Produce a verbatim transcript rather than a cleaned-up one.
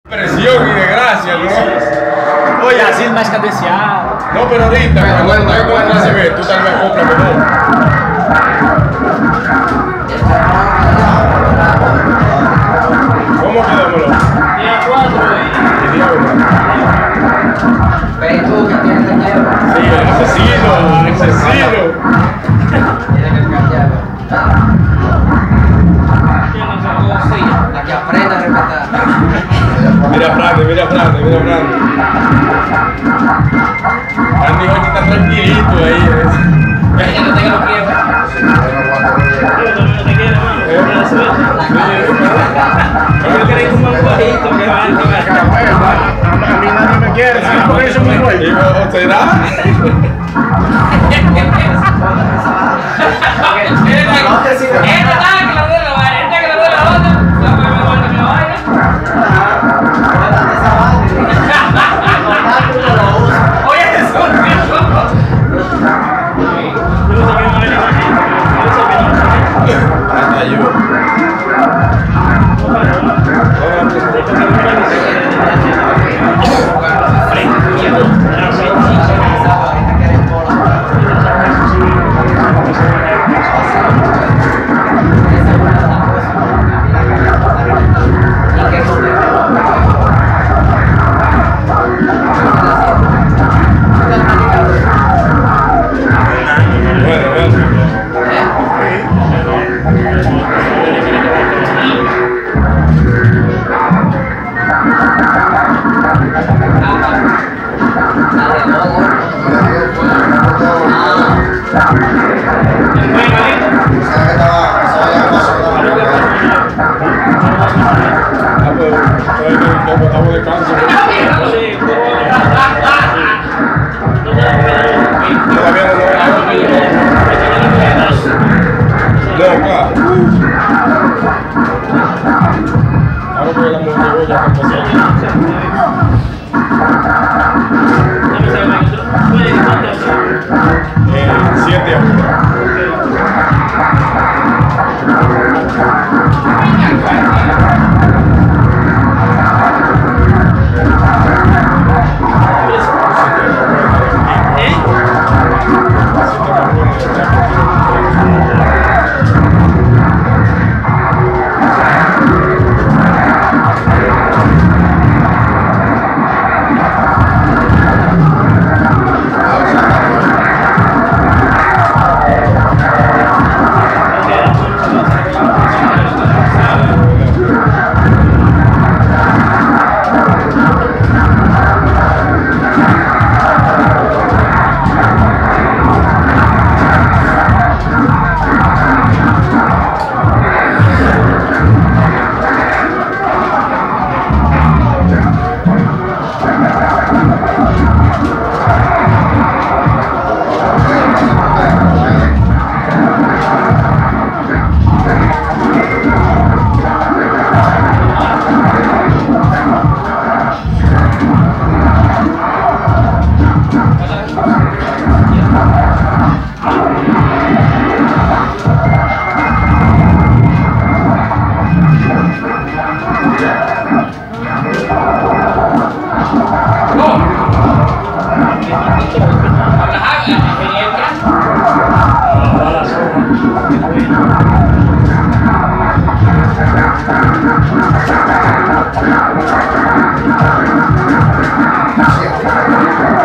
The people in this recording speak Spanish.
Presión y de gracia, ¿no? Oye, así es más cadenciado. No, pero ahorita, cuando estás con clase B, tú tal vez compras mejor. ¿Cómo quedámoslo? Día cuatro Y día uno. Pero tú que tienes que llevar. Sí, el asesino, el asesino. Tienes que cambiarlo. ¿Quién nos sacó? Sí. La que aprenda a respetar. Mira a Franny, mira a Franny, mira a Franny. Franny hoy está tranquilito ahí. Ella no tenga los pies. Yo también no te quiero, hermano. ¿Eh? Buena suerte. Yo quería un más bajito que va A mí nadie me quiere, ¿sí? Por eso es muy bueno. Digo, ¿o será? Esta nada que la duele la vaina, esta que la duele la otra, la puede ver vuelta que la vaina. Oye, eso es un yo no sabía más de la vaina. Yo no sabía más de la vaina. Hasta yo. Bueno, bueno. Ah, pues, pues, estamos de cáncer. Todavía no lo No, claro. Ahora porque la mujer llegó ya está pasando. Eh, siete a uno. Gracias.